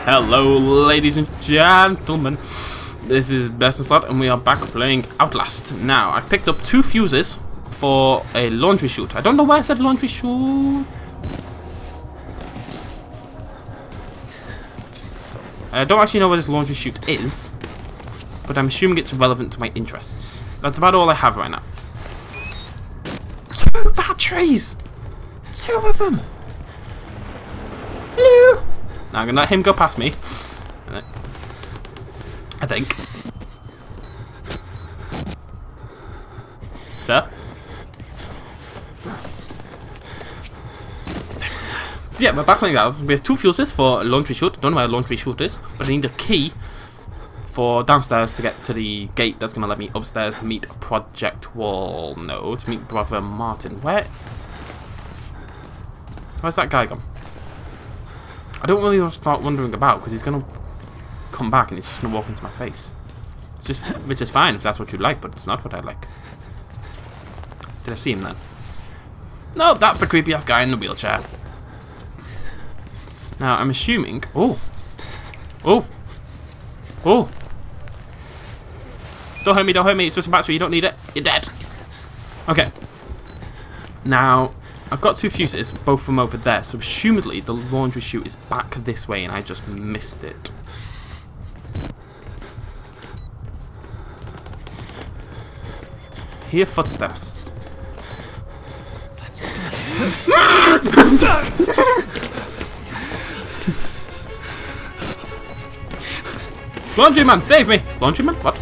Hello, ladies and gentlemen. This is BestInSlot, and we are back playing Outlast. Now, I've picked up 2 fuses for a laundry chute. I don't know why I said laundry chute. I don't actually know where this laundry chute is, but I'm assuming it's relevant to my interests. That's about all I have right now. 2 batteries! 2 of them! Hello! Now I'm gonna let him go past me. I think. Sir? So yeah, we're back playing that. We have 2 fuses for a laundry chute. Don't know where a laundry chute is, but I need a key for downstairs to get to the gate that's gonna let me upstairs to meet Project Wall. No, to meet Brother Martin. Where's that guy gone? I don't really start wondering about because he's gonna come back and he's just gonna walk into my face. Which is fine if that's what you like, but it's not what I like. Did I see him then? No, that's the creepy ass guy in the wheelchair. Now I'm assuming. Oh! Don't hurt me! Don't hurt me! It's just a battery. You don't need it. You're dead. Okay. Now I've got 2 fuses, both from over there. So assumedly the laundry chute is back this way, and I just missed it. Hear footsteps. Laundryman, save me! Laundryman? What?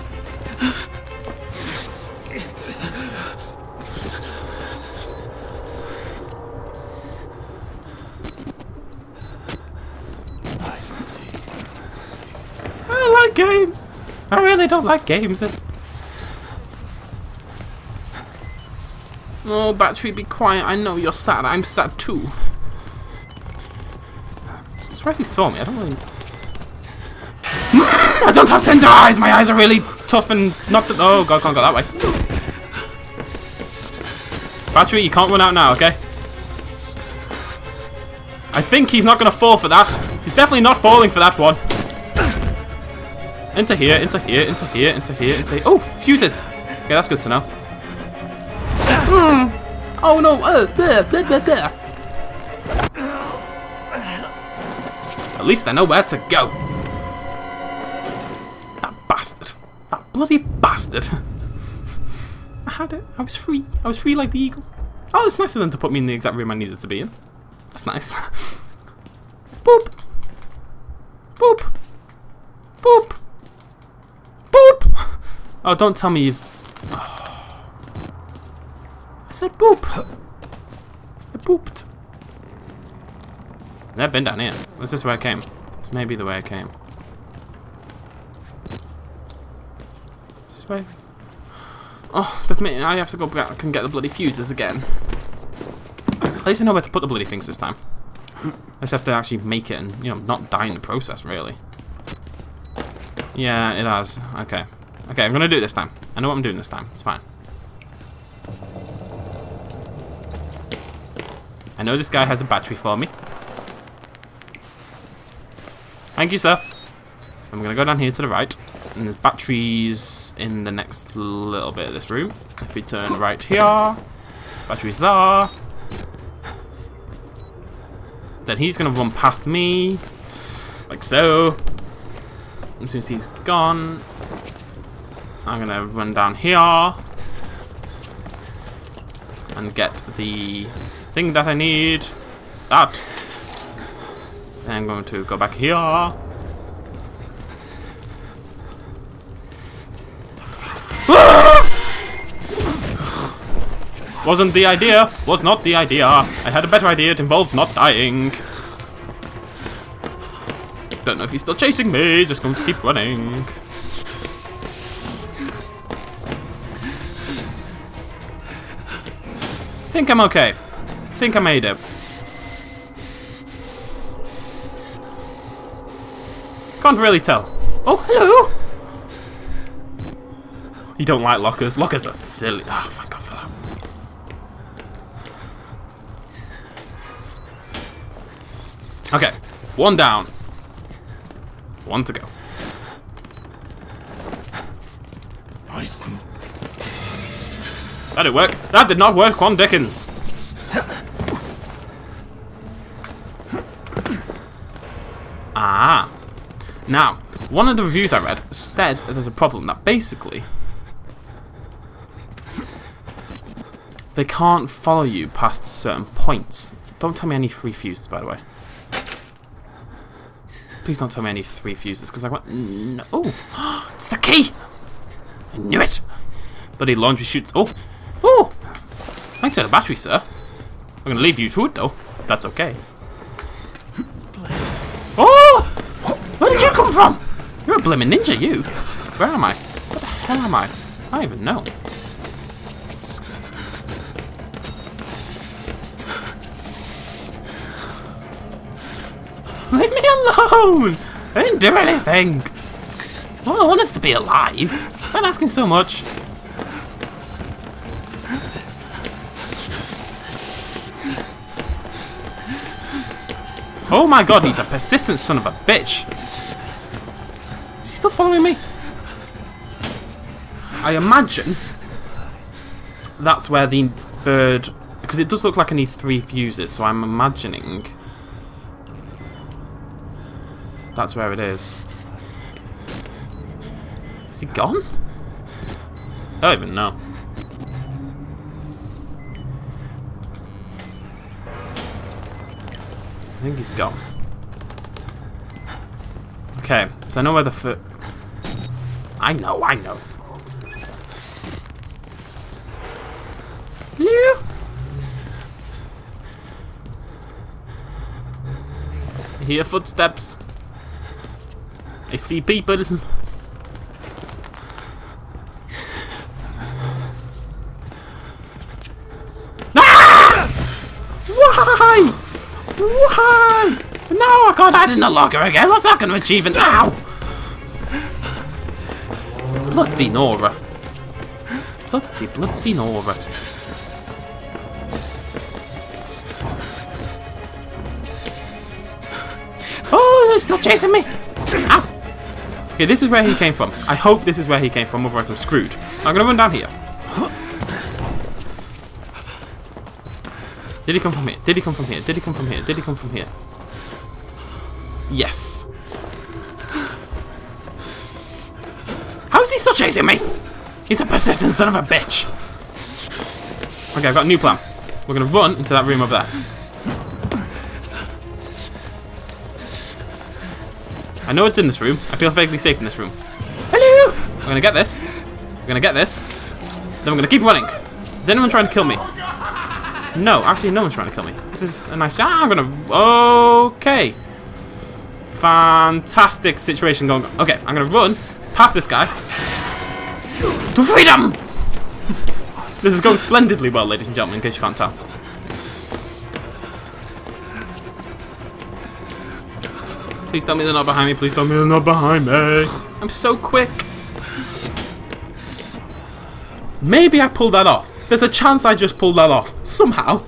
I don't like games. I really don't like games. Oh, battery, be quiet. I know you're sad. I'm sad too. I'm surprised he saw me. I don't really... I don't have tender eyes. My eyes are really tough and not... Oh, God, can't go that way. Battery, you can't run out now, okay? I think he's not going to fall for that. He's definitely not falling for that one. Into here, into here, into here, into here, into here. Oh, fuses. Okay, that's good to know. Oh no! Bleh, bleh, bleh, bleh. At least I know where to go. That bastard! That bloody bastard! I had it. I was free. I was free like the eagle. Oh, it's nice of them to put me in the exact room I needed to be in. That's nice. Boop. Boop. Boop. Boop. Oh, don't tell me you've... I said boop. I pooped. I've never been down here. Was this where I came? This may be the way I came. This way. Oh, I have to go back and get the bloody fuses again. At least I know where to put the bloody things this time. I just have to actually make it and, you know, not die in the process, really. Yeah, it has. Okay. Okay, I'm gonna do it this time. I know what I'm doing this time. It's fine. I know this guy has a battery for me. Thank you, sir. I'm going to go down here to the right. And there's batteries in the next little bit of this room. If we turn right here, batteries there. Then he's going to run past me. Like so. As soon as he's gone, I'm going to run down here. And get the... thing that I need. That. And I'm going to go back here. Wasn't the idea. Was not the idea. I had a better idea. It involved not dying. Don't know if he's still chasing me. Just going to keep running. Think I'm okay. Think I made it. Can't really tell. Oh, hello! You don't like lockers? Lockers are silly. Oh, thank God for that. Okay, one down. One to go. That didn't work. That did not work, Quan Dickens. Ah. Now, one of the reviews I read said that there's a problem that basically they can't follow you past certain points. Don't tell me I need 3 fuses, by the way. Please don't tell me I need 3 fuses, because I went... No. Oh, it's the key! I knew it! Bloody laundry chutes. Oh! Oh! Thanks for the battery, sir. I'm going to leave you to it, though, if that's okay. Oh! Where did you come from? You're a blimmin' ninja, you. Where am I? Where the hell am I? I don't even know. Leave me alone! I didn't do anything! Well, I want us to be alive. Stop asking so much. Oh my god, he's a persistent son of a bitch. Is he still following me? I imagine that's where the third... Because it does look like I need 3 fuses, so I'm imagining that's where it is. Is he gone? I don't even know. I think he's gone. Okay, so I know where the I know. Hello? I hear footsteps. I see people. Ah! Why? Why? No, I can't hide in the locker again. What's that going to achieve? Now? Bloody Nora. Bloody Nora. Oh, they're still chasing me. Ow. Okay, this is where he came from. I hope this is where he came from, otherwise I'm screwed. I'm going to run down here. Did he come from here? Did he come from here? Did he come from here? Did he come from here? Yes. How is he still chasing me? He's a persistent son of a bitch. Okay, I've got a new plan. We're going to run into that room over there. I know it's in this room. I feel vaguely safe in this room. Hello! I'm going to get this. We're going to get this. Then we're going to keep running. Is anyone trying to kill me? No, actually no one's trying to kill me. This is a nice... I'm going to... Okay. Fantastic situation going on. Okay, I'm going to run past this guy. To freedom! This is going splendidly well, ladies and gentlemen, in case you can't tell. Please tell me they're not behind me. Please tell me they're not behind me. I'm so quick. Maybe I pulled that off. There's a chance I just pulled that off. Somehow.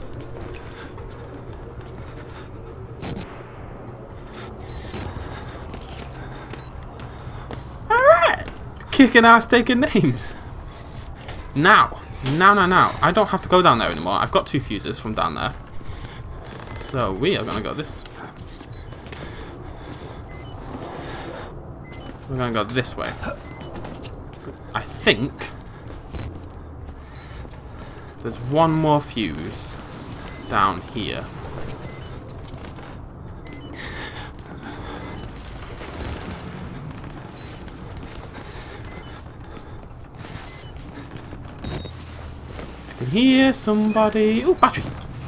Alright. Kicking ass, taking names. Now. I don't have to go down there anymore. I've got 2 fuses from down there. So we are going to go this... We're going to go this way. I think there's one more fuse down here. I can hear somebody. Ooh, battery.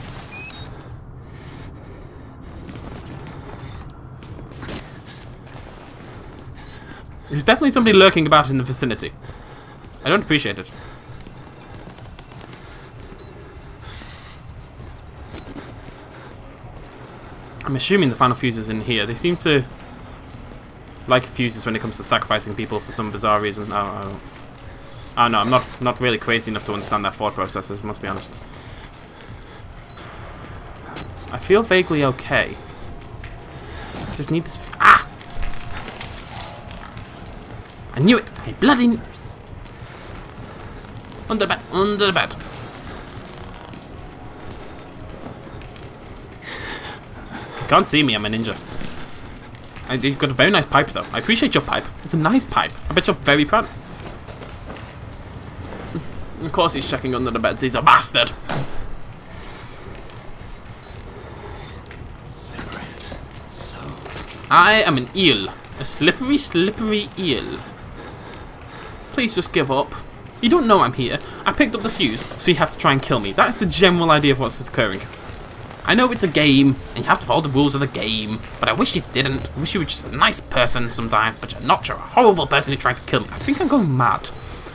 There's definitely somebody lurking about in the vicinity. I don't appreciate it. I'm assuming the final fuse is in here. They seem to like fuses when it comes to sacrificing people for some bizarre reason. Oh no, I'm not really crazy enough to understand their thought processes, must be honest. I feel vaguely okay. I just need this... Ah! I knew it! I bloody... Under the bed! Under the bed! You can't see me, I'm a ninja. You've got a very nice pipe though. I appreciate your pipe. It's a nice pipe. I bet you're very proud. Of course he's checking under the bed. He's a bastard. I am an eel. A slippery, slippery eel. Please just give up. You don't know I'm here. I picked up the fuse, so you have to try and kill me. That is the general idea of what's occurring. I know it's a game, and you have to follow the rules of the game, but I wish you didn't. I wish you were just a nice person sometimes, but you're not. You're a horrible person who's trying to kill me. I think I'm going mad.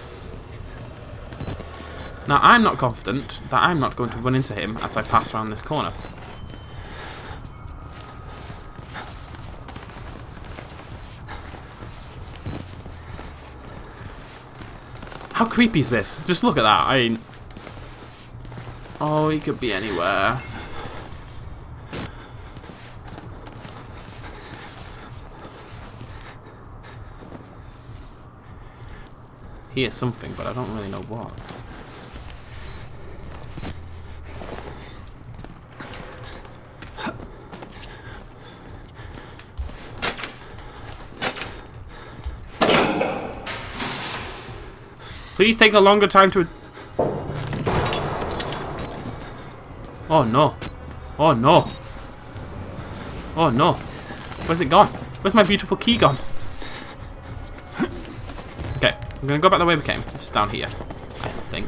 Now, I'm not confident that I'm not going to run into him as I pass around this corner. How creepy is this? Just look at that. Oh, he could be anywhere. Hear something, but I don't really know what. Please take a longer time to... Oh no. Oh no. Oh no. Where's it gone? Where's my beautiful key gone? Okay, I'm gonna go back the way we came. It's down here, I think.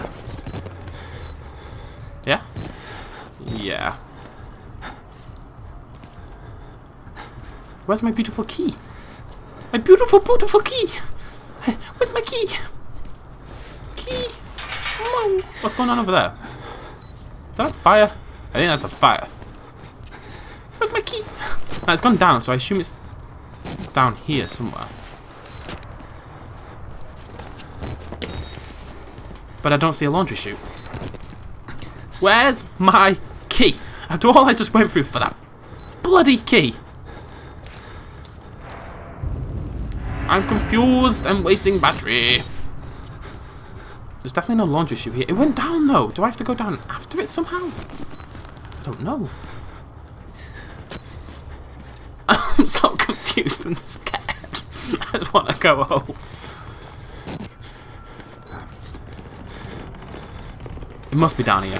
Yeah? Yeah. Where's my beautiful key? My beautiful, beautiful key! Where's my key? Key! Whoa. What's going on over there? Is that a fire? I think that's a fire. Where's my key? No, it's gone down, so I assume it's down here somewhere. But I don't see a laundry chute. Where's my key? After all I just went through for that bloody key. I'm confused and wasting battery. There's definitely no laundry chute here. It went down though. Do I have to go down after it somehow? I don't know. I'm so confused and scared. I just want to go home. It must be down here.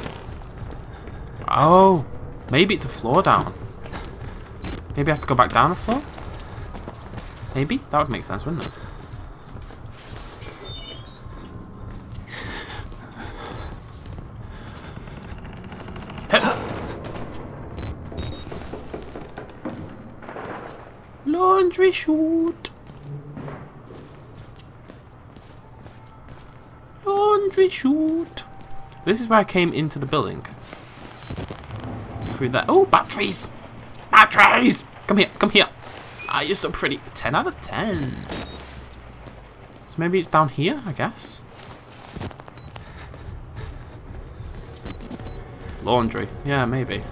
Oh, maybe it's a floor down. Maybe I have to go back down a floor? Maybe? That would make sense, wouldn't it? Laundry chute. Laundry chute. This is where I came into the building. Through there. Oh, batteries! Batteries! Come here, come here. Ah, you're so pretty. 10 out of 10. So maybe it's down here, I guess. Laundry. Yeah, maybe.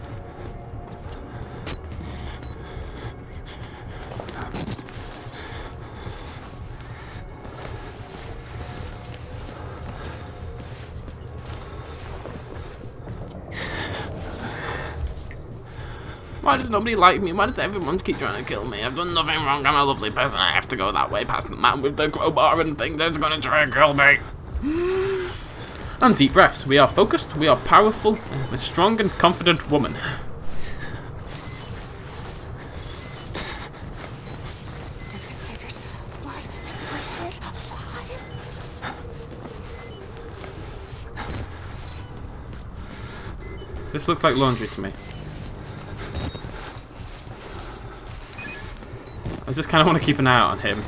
Why does nobody like me? Why does everyone keep trying to kill me? I've done nothing wrong. I'm a lovely person. I have to go that way past the man with the crowbar and think that's gonna try and kill me. And deep breaths. We are focused. We are powerful. A strong and confident woman. This looks like laundry to me. I just kind of want to keep an eye out on him.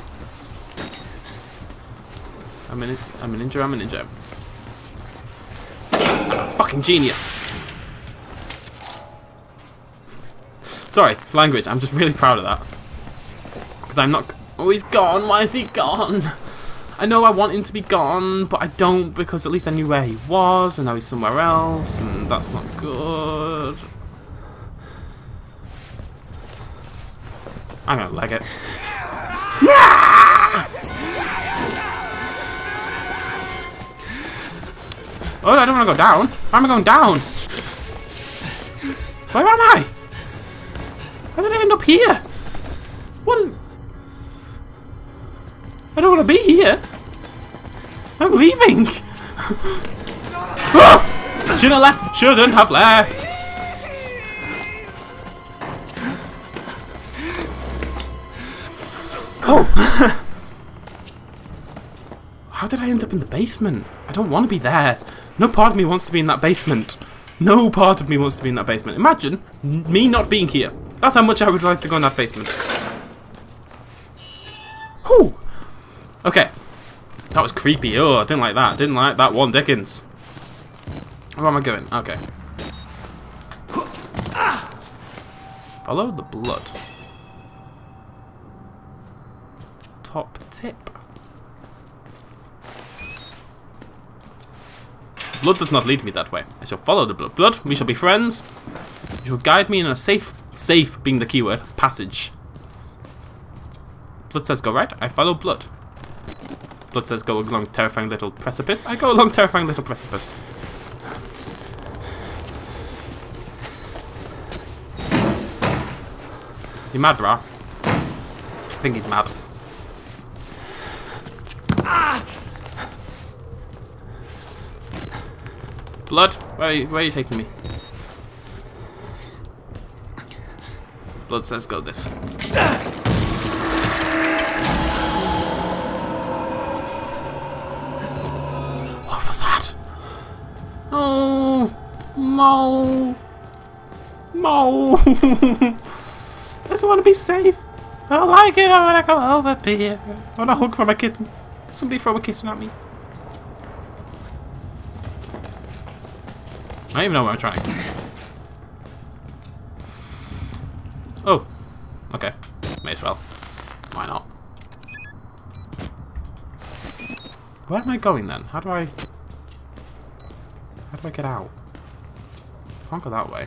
I'm a ninja, I'm a ninja. I'm a fucking genius. Sorry, language, I'm just really proud of that. Because I'm not... Oh, he's gone, why is he gone? I know I want him to be gone, but I don't because at least I knew where he was, and now he's somewhere else, and that's not good. I'm gonna leg it. Oh, I don't want to go down. Why am I going down? Where am I? How did I end up here? What is... I don't want to be here. I'm leaving. Oh! Shouldn't have left. Shouldn't have left. Oh. How did I end up in the basement? I don't want to be there. No part of me wants to be in that basement. No part of me wants to be in that basement. Imagine me not being here. That's how much I would like to go in that basement. Whew. Okay. That was creepy. Oh, I didn't like that. Didn't like that one Dickens. Where am I going? Okay. Follow the blood. Top tip. Blood does not lead me that way. I shall follow the blood. Blood, we shall be friends. You shall guide me in a safe being the keyword, passage. Blood says go right, I follow blood. Blood says go along terrifying little precipice, I go along terrifying little precipice. You mad, brah? I think he's mad. Blood, where are you taking me? Blood says go this way. What was that? Oh, Mo. Mo. I just want to be safe. I don't like it. I want to come over here. I want a hug from a kitten. Somebody throw a kitten at me. I don't even know where I'm trying. Oh, okay. May as well. Why not? Where am I going then? How do I get out? I can't go that way.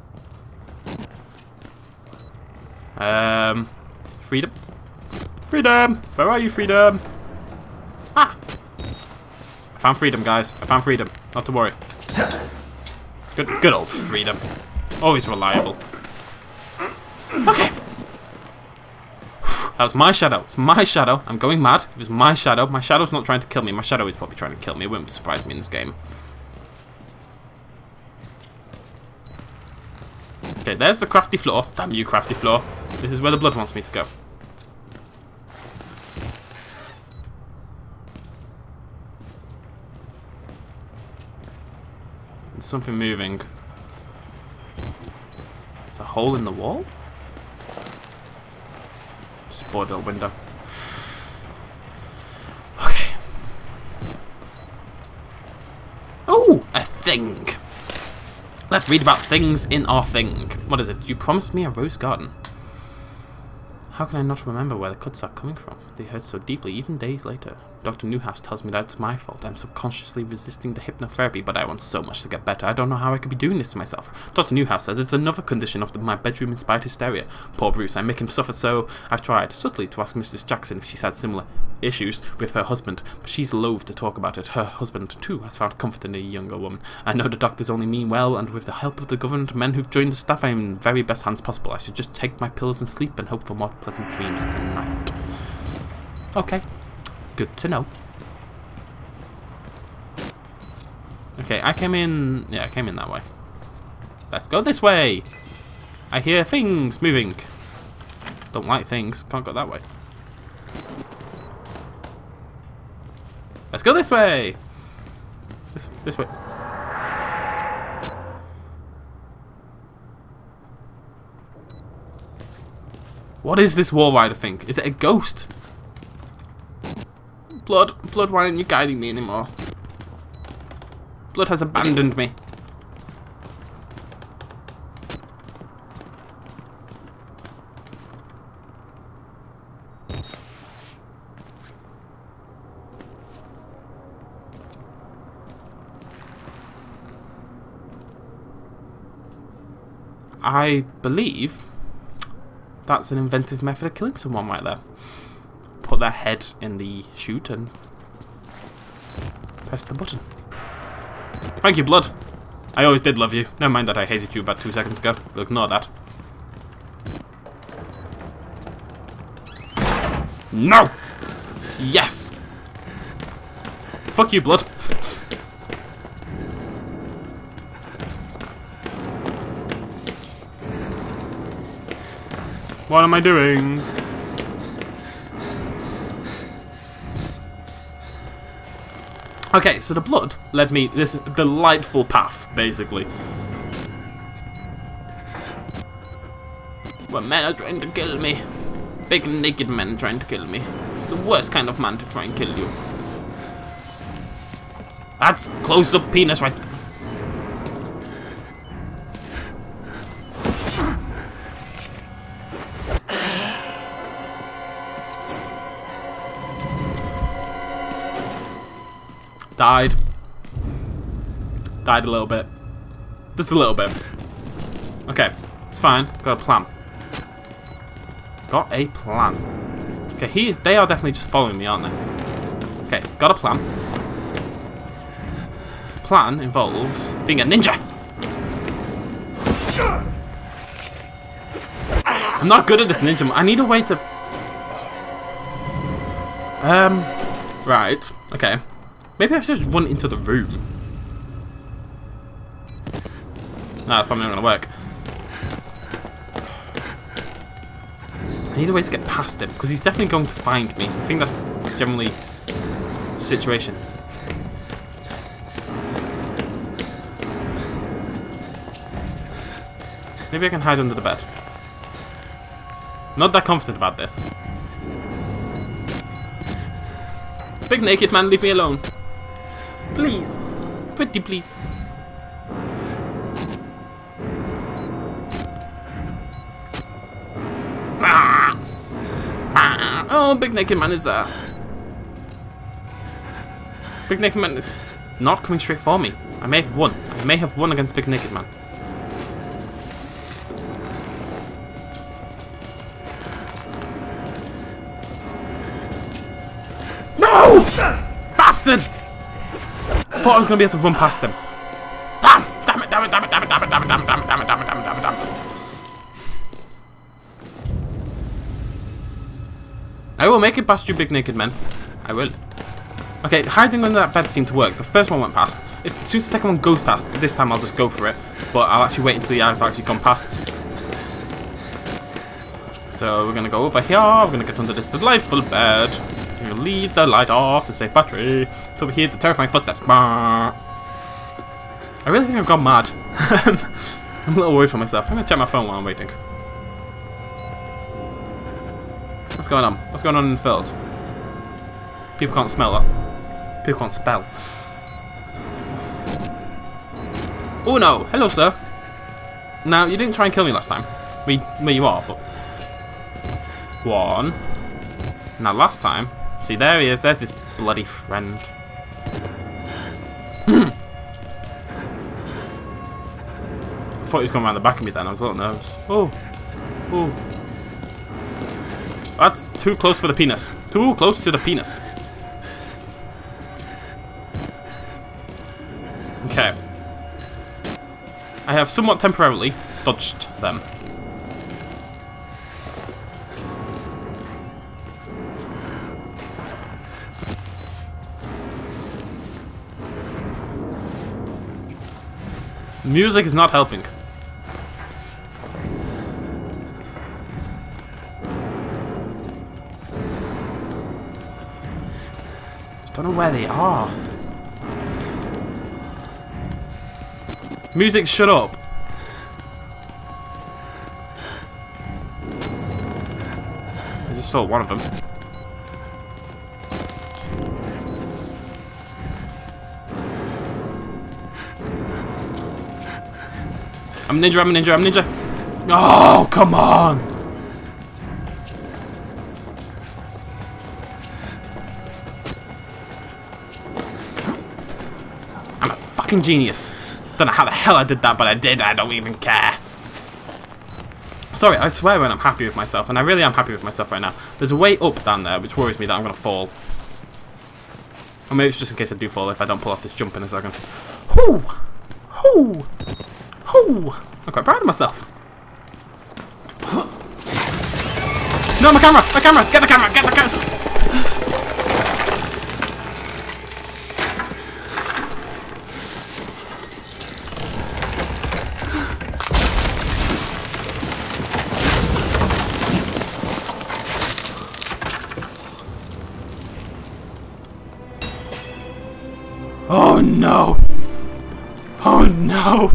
Freedom? Freedom! Where are you, freedom? Ah! I found freedom, guys. I found freedom. Not to worry. Good old freedom. Always reliable. Okay. That was my shadow. It's my shadow. I'm going mad. It was my shadow. My shadow's not trying to kill me. My shadow is probably trying to kill me. It wouldn't surprise me in this game. Okay, there's the crafty floor. Damn you, crafty floor. This is where the blood wants me to go. There's something moving. It's a hole in the wall? Just a board little window. Okay. Oh, a thing. Let's read about things in our thing. What is it? You promised me a rose garden. How can I not remember where the cuts are coming from? They hurt so deeply, even days later. Dr. Newhouse tells me that it's my fault. I'm subconsciously resisting the hypnotherapy, but I want so much to get better. I don't know how I could be doing this to myself. Dr. Newhouse says it's another condition of my bedroom-inspired hysteria. Poor Bruce, I make him suffer so... I've tried, subtly, to ask Mrs. Jackson if she's had similar issues with her husband, but she's loath to talk about it. Her husband, too, has found comfort in a younger woman. I know the doctors only mean well, and with the help of the government men who've joined the staff, I'm in the very best hands possible. I should just take my pills and sleep and hope for more pleasant dreams tonight. Okay. Good to know. Okay, I came in... Yeah, I came in that way. Let's go this way! I hear things moving. Don't like things. Can't go that way. Let's go this way! This way. What is this wall rider thing? Is it a ghost? Blood, why aren't you guiding me anymore? Blood has abandoned me. I believe that's an inventive method of killing someone right there. Put their head in the chute and press the button. Thank you, blood. I always did love you. Never mind that I hated you about 2 seconds ago. We'll ignore that. No! Yes! Fuck you, blood. What am I doing? Okay, so the blood led me this delightful path, basically. Where men are trying to kill me. Big naked men trying to kill me. It's the worst kind of man to try and kill you. That's close-up penis right. Died. Died a little bit. Just a little bit. Okay, it's fine. Got a plan. Got a plan. Okay, they are definitely just following me, aren't they? Okay, got a plan. Plan involves being a ninja. I'm not good at this ninja. I need a way to... Right. Okay. Maybe I should just run into the room. No, that's probably not going to work. I need a way to get past him, because he's definitely going to find me. I think that's generally the situation. Maybe I can hide under the bed. Not that confident about this. Big naked man, leave me alone. Please. Pretty please. Oh, big naked man is there. Big naked man is not coming straight for me. I may have won. I may have won against big naked man. No! Bastard! I thought I was going to be able to run past him. Damn! Damn it, damn it, damn it, damn it, damn it, damn it, damn it, damn it, damn it, damn it, damn it, damn it, damn it. I will make it past you, big naked men. I will. Okay, hiding under that bed seemed to work. The first one went past. As soon as the second one goes past, this time I'll just go for it. But I'll actually wait until the eyes actually gone past. So we're going to go over here. We're going to get under this delightful bed. We'll leave the light off and save battery until we hear the terrifying footsteps. I really think I've gone mad. I'm a little worried for myself. I'm going to check my phone while I'm waiting. What's going on? What's going on in the field? People can't smell that. People can't spell. Oh no! Hello, sir. Now, you didn't try and kill me last time. Well, you are, but... One. Now, last time... See, there he is. There's his bloody friend. I thought he was going around the back of me then. I was a little nervous. Oh. Oh. That's too close for the penis. Too close to the penis. Okay. I have somewhat temporarily dodged them. Music is not helping. Just don't know where they are. Music, shut up. I just saw one of them. I'm a ninja, I'm a ninja, I'm a ninja. Oh, come on! I'm a fucking genius. Don't know how the hell I did that, but I did. I don't even care. Sorry, I swear when I'm happy with myself, and I really am happy with myself right now. There's a way up down there, which worries me that I'm going to fall. Or maybe it's just in case I do fall if I don't pull off this jump in a second. Hoo! Hoo! Hoo! I'm quite proud of myself. No, my camera! My camera! Get the camera! Get the camera! Oh no! Oh no!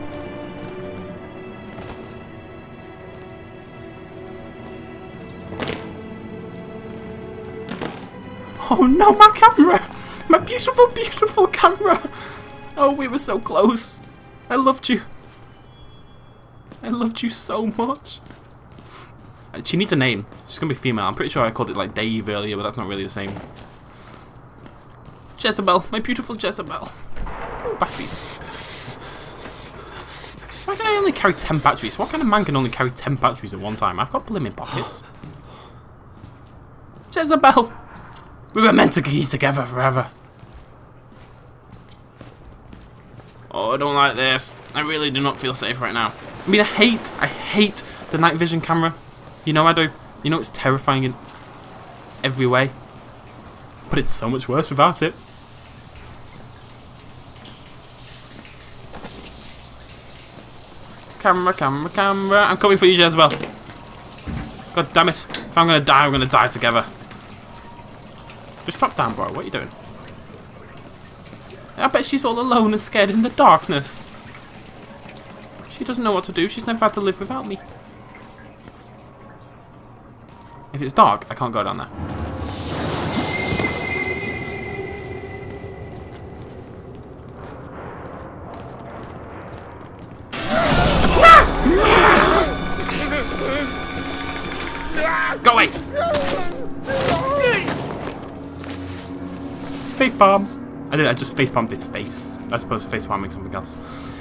Oh no, my camera! My beautiful, beautiful camera! Oh, we were so close. I loved you. I loved you so much. She needs a name. She's gonna be female. I'm pretty sure I called it like Dave earlier, but that's not really the same. Jezebelle, my beautiful Jezebelle. Ooh, batteries. Why can I only carry 10 batteries? What kind of man can only carry 10 batteries at one time? I've got blimmin' pockets. Jezebelle! We were meant to be together forever. Oh, I don't like this. I really do not feel safe right now. I mean, I hate the night vision camera. You know I do. You know it's terrifying in every way. But it's so much worse without it. Camera, camera, camera. I'm coming for you, Jezebelle. God damn it. If I'm gonna die, I'm gonna die together. Just drop down, bro. What are you doing? I bet she's all alone and scared in the darkness. She doesn't know what to do. She's never had to live without me. If it's dark, I can't go down there. Go away! Facepalm! I just facepalmed his face. I suppose facepalming something else.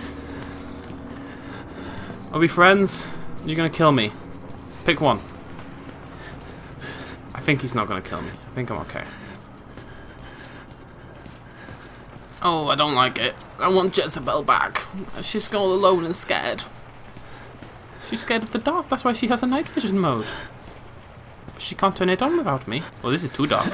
Are we friends? You're gonna kill me. Pick one. I think he's not gonna kill me. I think I'm okay. Oh, I don't like it. I want Jezebelle back. She's all alone and scared. She's scared of the dark. That's why she has a night vision mode. She can't turn it on without me. Well, this is too dark.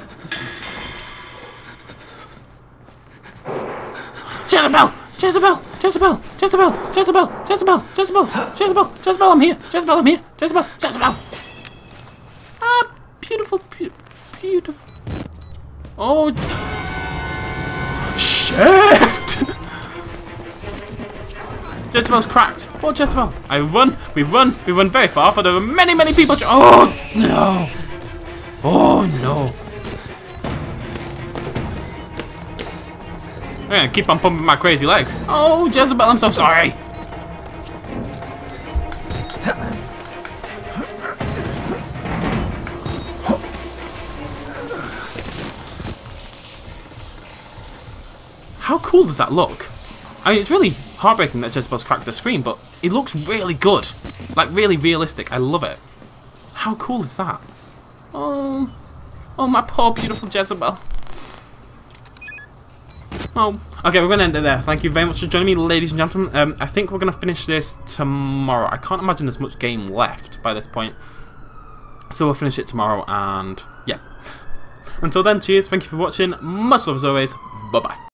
Jezebelle! Jezebelle! Jezebelle! Jezebelle! Jezebelle! Jezebelle! Jezebelle! Jezebelle! Jezebelle! I'm here! Jezebelle! I'm here! Jezebelle! Jezebelle! Ah, beautiful, beautiful. Oh, shit! Jezebelle's cracked. Poor Jezebelle. We run very far, but there are many, many people. Oh no! Oh no! I'm gonna keep on pumping my crazy legs. Oh, Jezebelle, I'm so sorry. How cool does that look? I mean, it's really heartbreaking that Jezebelle's cracked the screen, but it looks really good. Like, really realistic. I love it. How cool is that? Oh, my poor, beautiful Jezebelle. Oh, okay, we're going to end it there. Thank you very much for joining me, ladies and gentlemen. I think we're going to finish this tomorrow. I can't imagine there's much game left by this point. So we'll finish it tomorrow, and yeah. Until then, cheers. Thank you for watching. Much love as always. Bye-bye.